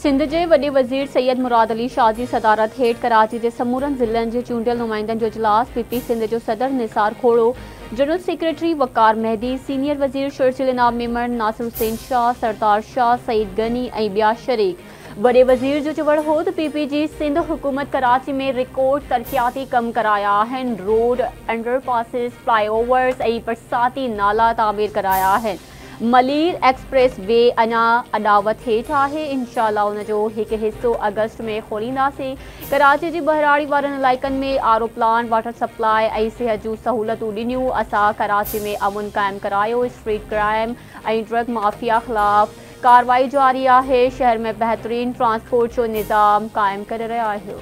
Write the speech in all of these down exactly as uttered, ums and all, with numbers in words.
सिंध जे वॾे वज़ीर सैयद मुराद अली शाह जी सदारत हेठि कराची जे समूरनि ज़िलनि जे चूंडियल नुमाइंदनि जो इजलास पीपी सिंध जो सदर Nisar Khoro, general secretary Waqar Mehdi, senior वज़ीर शर्चिल इनाम मेमन नासिर हुसैन शाह, सरदार शाह, सईद गनी ऐं ॿिया शरीक। वॾे वज़ीर जो चवण हो त पीपी जी सिंध हुकूमत कराची में रिकॉर्ड तरक़ियाती कम कराया आहिनि। रोड, अंडरपासिस, फ्लाईओवर्स ऐं बरसाती नाला तामीर कराया आहिनि। मलीर एक्सप्रेस वे अञा अॾावत हेठि आहे। इंशाअल्लाह उन जो हिकु हिसो अगस्त में खोलींदासीं। कराची जी बहिराड़ी वारनि इलाइक़नि में आरो प्लांट, वाटर सप्लाई ऐं सिहत जूं सहूलतूं ॾिनियूं। असां कराची में अमुन क़ाइमु करायो। स्ट्रीट क्राइम ऐं ड्रग माफ़िया ख़िलाफ़ कार्रवाई जारी आहे। शहर में बहितरीन ट्रांसपोर्ट जो निज़ाम क़ाइमु करे रहिया आहियूं।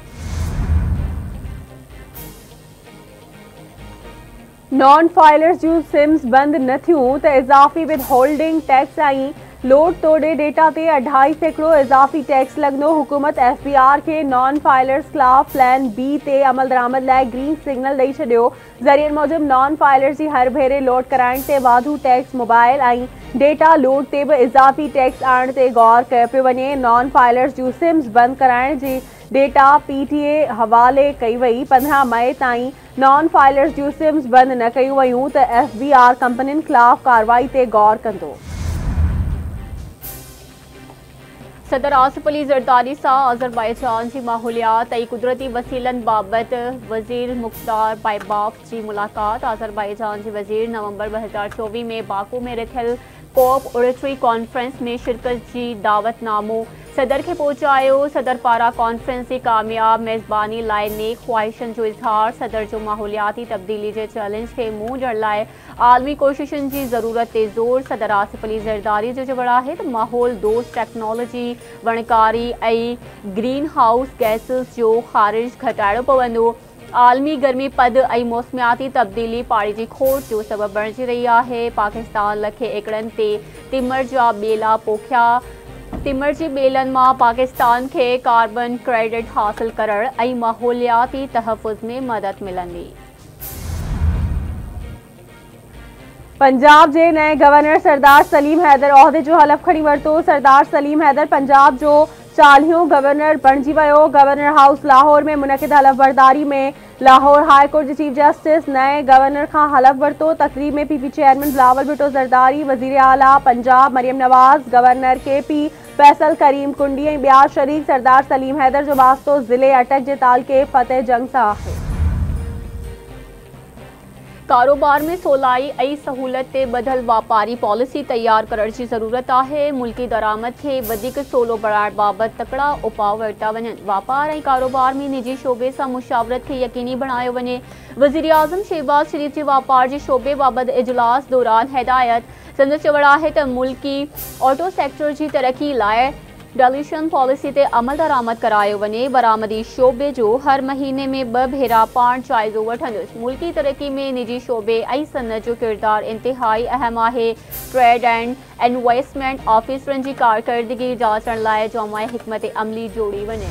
नॉन फाइलर्स जूं सिम्स बंदि न थियूं त इज़ाफ़ी विद होल्डिंग टैक्स ऐं लोड तोड़े डेटा ते अढाई सैकड़ो इज़ाफ़ी टैक्स लॻंदो। हुकूमत एफ बी आर खे नॉन फाइलर्स ख़िलाफ़ प्लान बी ते अमल दरामद लाइ ग्रीन सिग्नल ॾेई छॾियो। ज़रियनि मूजिबि नॉन फाइलर्स जी हर भेरे लोड कराइण ते वाधू टैक्स, मोबाइल ऐं डेटा लोड ते बि इज़ाफ़ी टैक्स आणण ते गौर कयो पियो वञे। नॉन फाइलर्स जूं सिम्स बंदि कराइण जी डेटा पी टी ए हवाले कई वई। पंद्रहं मई ताईं नॉन फाइलर्स जूं सिम्स बंदि न कयूं वयूं त एफ बी आर कंपनियुनि ख़िलाफ़ कार्रवाई ते गौर कंदो। सदर आसिफ अली ज़रदारी सां अज़रबाईजान जी माहौलियात ऐं कुदरती वसीलनि बाबति वज़ीर मुख्तार बाइबाफ जी मुलाक़ात। अज़रबाईजान जी वज़ीर नवंबर ॿ हज़ार चोवीह में बाकू में रखियल कोप ओरेटरी कॉन्फ्रेंस में शिरकत जी दावतनामो सदर खे पहुचायो। सदर पारां कॉन्फ्रेंस जी कामयाब मेज़बानी लाइ नेक ख़्वाहिशनि जो इज़हार। सदर जो माहौलियाती तब्दीली जे चैलेंज खे मुंहुं ॾियण लाइ आलमी कोशिशुनि जी ज़रूरत ते ज़ोर। सदर आसिफ अली ज़रदारी जो चवणु आहे त माहौल दोस्त टेक्नोलॉजी, वणकारी ऐं ग्रीन हाउस गैसिस जो ख़ारिज घटाइणो पवंदो। आलमी गर्मी पद ऐं मौसमियाती तब्दीली पाणी जी खोट जो सबबु बणिजी रही आहे। पाकिस्तान लखे एकड़नि ते तिमर जा ॿेला पोखिया। तिमर जी ॿेलनि मां पाकिस्तान खे कार्बन क्रेडिट हासिल करण ऐं माहौलियाती तहफ़ुज़ में मदद मिलंदी। पंजाब जे नए गवर्नर सरदार सलीम हैदर उहिदे जो हलफ़ खणी वरितो। सरदार सलीम हैदर पंजाब जो चालीहों गवर्नर बणिजी वियो। गवर्नर हाउस लाहौर में मुनक़िद हलफ़ बरदारी में लाहौर हाई कोर्ट जे चीफ जस्टिस नए गवर्नर खां हलफ़ वरितो। तक़रीब में P P chairman Bilawal Bhutto Zardari, वज़ीर आला Punjab Maryam Nawaz, governor K P Faisal Karim Kundi ऐं ॿिया शरीक। सरदार सलीम हैदर जो वास्तो ज़िले अटक जे तालुके फतेह जंग सां आहे। कारोबार में सवलाई ऐं सहूलत ते ॿधल वापारी पॉलिसी तयार करण जी ज़रूरत आहे। मुल्की दरामद खे वधीक सवलो बणाइण बाबति तकड़ा उपाउ वरिता वञनि। वापार ऐं कारोबार में निजी शोबे सां मुशावरत खे यकीनी बणायो वञे। वज़ीर आज़म शहबाज शरीफ़ जे वापार जे शोबे बाबति इजलास दौरान हिदायत। संदसि चवणु आहे त मुल्की ऑटो सेक्टर जी तरक़ी लाइ डिल्यूशन पॉलिसी ते अमल दरामद करायो वञे। बरामदी शोबे जो हर महीने में ॿ भेरा पाण जाइज़ो वठंदुसि। मुल्की तरक़ी में निजी शोबे ऐं सनत जो किरदारु इंतिहाई अहम आहे। ट्रेड एंड इन्वेस्टमेंट ऑफिसरनि जी कारकर्दगी जांचण लाइ जामा हिकमत अमली जोड़ी वञे।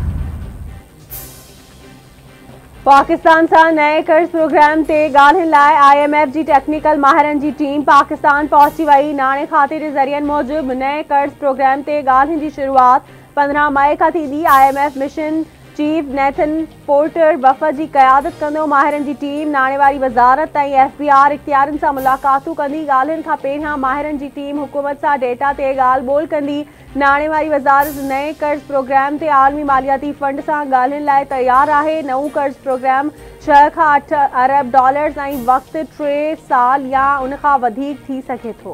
पाकिस्तान सां नए कर्ज़ प्रोग्राम ते ॻाल्हियुनि लाइ आई एम एफ जी टेक्निकल माहिरनि जी टीम पाकिस्तान पहुची वई। नाणे खाते जे ज़रियनि मूजिबि नए कर्ज़ प्रोग्राम ते ॻाल्हियुनि जी शुरूआति पंद्रहं मई खां थींदी। I M F mission chief Nathan Porter वफ़द जी क़यादत कंदो। माहिरनि जी टीम नाणे वारी वज़ारत ऐं एफ बी आर इख़्तियारनि सां मुलाक़ातूं कंदी। ॻाल्हियुनि खां पहिरियां माहिरनि जी टीम हुकूमत सां डेटा ते ॻाल्हि ॿोल कंदी। नाणे वारी वज़ारत नए कर्ज़ प्रोग्राम ते आलमी मालियाती फंड सां ॻाल्हियुनि लाइ तयारु आहे। नओं कर्ज़ प्रोग्राम छह खां अठ अरब डॉलर्स ऐं वक़्तु टे साल या उन खां वधीक थी सघे थो।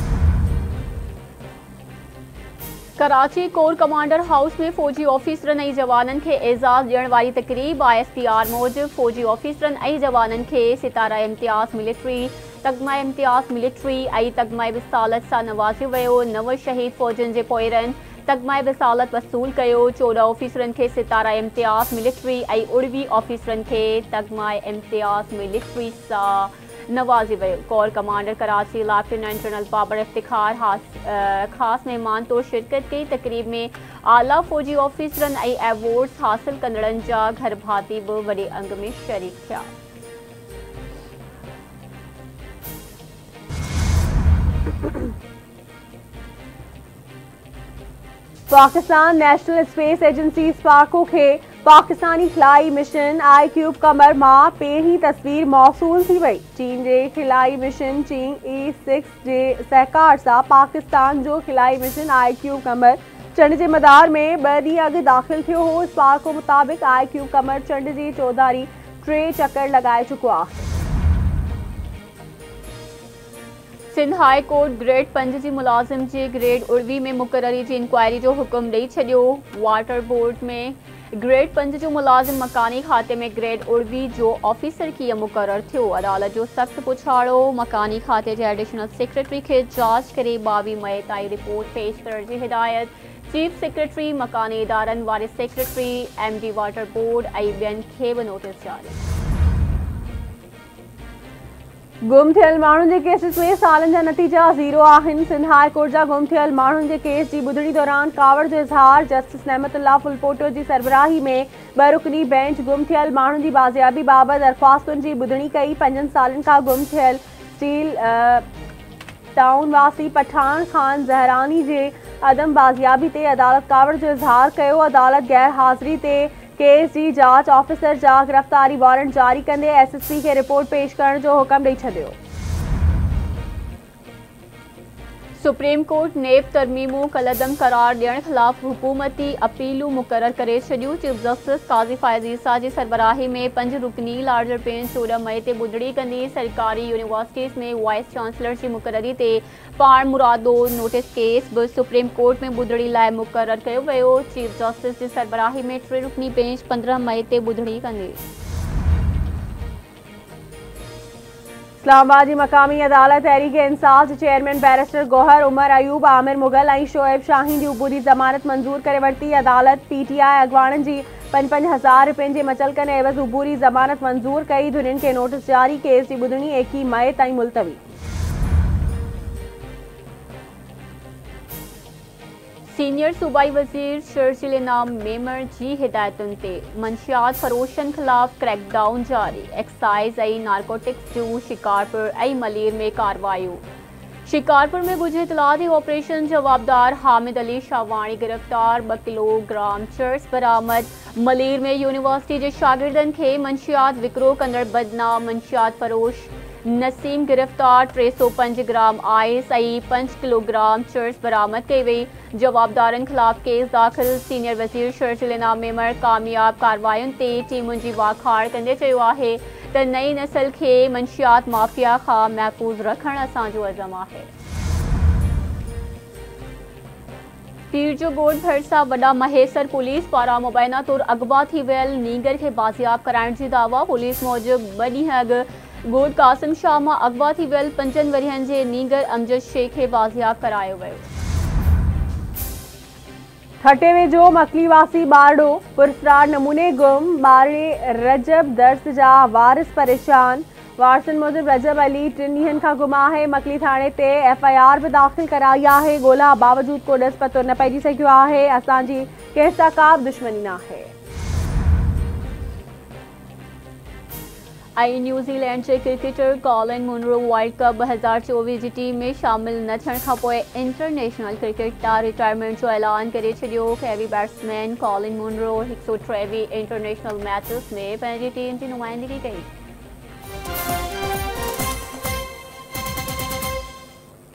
कराची कोर कमांडर हाउस में फ़ौजी ऑफिसरनि ऐं जवाननि खे एज़ाज़ ॾियण वारी तक़रीब। आई एस पी आर मूजिबि फ़ौजी ऑफिसरनि ऐं जवाननि खे सितारा इम्तियाज़ मिलिट्री, तगमा इम्तियाज़ मिलिट्री ऐं तगमा विसालत सां नवाज़ियो वियो। नव शहीद फ़ौजियुनि जे पोइरनि तगमा विसालत वसूल कयो। चोॾहं ऑफिसरनि खे सितारा इम्तियाज़ मिलिट्री ऐं उणिवीह ऑफिसरनि खे तगमा इम्तियाज़ मिलिट्री सां नवाज़ियो वियो। Corps commander Karachi lieutenant general Babar Iftikhar ख़ासि महिमान तौर शिरकत कई। तक़रीब में आला फ़ौजी ऑफिसरनि ऐं एवॉर्ड्स हासिल कंदड़नि जा घर भाती बि वॾे अंग में शरीक थिया। Pakistan national space agency SUPARCO खे पाकिस्तानी खिलाई मिशन आई क्यूब कमर मां पहिरीं तस्वीर मौसूल थी वई। चीन जे खिलाई मिशन चीन ई सिक्स जे सहकार सां पाकिस्तान जो खिलाई मिशन आई क्यूब कमर चंड जे मदार में ॿ ॾींहं अॻु दाख़िल थियो हो। स्पार्को मुताबिक़ आई क्यूब कमर चंड जी चौधारी टे चकर लगाए चुको आहे। सिंध हाई कोर्ट ग्रेड पंज जी मुलाज़िम जे ग्रेड उर्वी में मुक़ररी जी इंक्वायरी जो हुक्म ॾेई छॾियो। वाटर बोर्ड में ग्रेड पंज जो मुलाज़िम मकानी खाते में ग्रेड उर्वी जो ऑफिसर कीअं मुक़रर थियो। अदालत जो सख़्त पुछाड़ो मकानी खाते जे एडिशनल सेक्रेटरी खे जांच करे ॿावीह मई ताईं रिपोर्ट पेश करण जी हिदायत। चीफ सेक्रेटरी मकानी इदारनि वारे secretary M D water board ऐं ॿियनि खे बि नोटिस जारी। गुम थियल माण्हुनि जे केसिस में सालनि जा नतीजा ज़ीरो आहिनि। सिंध हाई कोर्ट जा गुम थियल माण्हुनि जे केस जी ॿुधणी दौरान कावड़ जो इज़हार। जस्टिस नेमतुल्लाह फुलपोटो जी सरबराही में ॿ रुकनी बेंच गुम थियल माण्हुनि जी बाज़ियाबी बाबति दरख़्वास्तुनि जी ॿुधणी कई। पंजनि सालनि खां गुम थियल स्टील टाउन वासी पठान खान ज़हरानी जे अदम बाज़ियाबी ते अदालत कावड़ जो इज़हार कयो। अदालत गैर हाज़िरी ते केस जी जांच ऑफिसर जा गिरफ़्तारी वारंट जारी कंदे एस एस पी खे रिपोर्ट पेश करण जो हुक्म ॾेई छॾियो। सुप्रीम कोर्ट नेब तरमीमूं कलअदम करार ॾियण ख़िलाफ़ हुकूमती अपीलूं मुक़रर करे छॾियूं। चीफ जस्टिस काज़ी फ़ाइज़ ईसा जी सरबराही में पंज रुकनी लार्जर बेंच चोॾहं मई ते ॿुधणी कंदी। सरकारी यूनिवर्सिटीज़ में वाइस चांसलर जी मुक़ररी ते पाण मुरादो नोटिस केस बि सुप्रीम कोर्ट में ॿुधणी लाइ मुक़रर कयो वियो। चीफ जस्टिस जी सरबराही में टे रुकनी बेंच पंद्रहं मई ते ॿुधणी कंदी। इस्लामाबाद जी मक़ामी अदालत तहरीक इंसाफ जे चेयरमैन बैरिस्टर गौहर उमर अयूब आमिर मुग़ल ऐं शोएब शाहीन जी उबूरी ज़मानत मंज़ूर करे वरिती। अदालत पी टी आई अॻवाननि जी पंज पंज हज़ार रुपयनि जे मचलकनि एवज़ उबूरी ज़मानत मंज़ूर कई। धुरियुनि खे नोटिस जारी। केस जी ॿुधणी एकवीह मई ताईं मुलतवी। सीनियर सूबाई वज़ीर शर्जील इनाम मेमर जी हिदायतुनि ते मंशियात फ़रोशनि ख़िलाफ़ क्रैकडाउन जारी। एक्साइज़ ऐं नारकोटिक्स जूं शिकारपुर ऐं मलीर में कार्रवाइयूं। शिकारपुर में ॻुझ इतला ते ऑपरेशन जवाबदार हामिद अली शाहवाणी गिरफ़्तार। ॿ किलोग्राम चर्स बरामद। मलीर में यूनिवर्सिटी जे शागिर्दनि खे मंशियात विकिरो कंदड़ बदनाम मंशियात फ़रोश नसीम गिरफ़्तार। टे सौ पंज ग्राम आइस ऐं पंज किलोग्राम चर्स बरामद कई वई। जवाबदारनि ख़िलाफ़ केस दाख़िल। सीनियर वज़ीर शर्जील इनाम मेमर कामयाब कार्रवायुनि ते टीमुनि जी वाखाण कंदे चयो आहे त नई नस्ल खे मंशियात माफ़िया खां महफ़ूज़ रखणु असांजो अज़म आहे। पीर जो गोठ भरिसां वॾा महेसर पुलिस पारां मुबैना तौर अगवा थी वियल नीगर खे बाज़ियाब कराइण जी दावा। पुलिस मूजिबि ॿ ॾींहं अॻु गोठ कासिम शाह मां अगवा थी वियल पंजनि वरियनि जे नीगर अमजद शेख खे बाज़ियाब करायो वियो। थटे वेझो मकली वासी बारडो पुरस्कार नमूने गुम। ॿारहं रजब दर्स जा वारिस परेशान। वारसनि मूजिबि रजब अली टिनि ॾींहंनि खां गुम आहे। मकली थाणे ते एफ आई आर बि दाख़िल कराई आहे। ॻोल्हा बावजूदि को ॾस पतो न पइजी सघियो आहे। असांजी कंहिं सां का बि दुश्मनी न आहे। ऐं न्यूज़ीलैंड जे cricketer Colin Munro World Cup ॿ हज़ार चोवीह जी टीम में शामिल न थियण खां पोइ इंटरनेशनल क्रिकेट तां रिटायरमेंट जो ऐलान करे छॾियो। हैवी बैट्समैन कॉलिन मुनरो हिकु सौ टेवीह इंटरनेशनल मैचिस में पंहिंजी टीम जी नुमाइंदगी कई।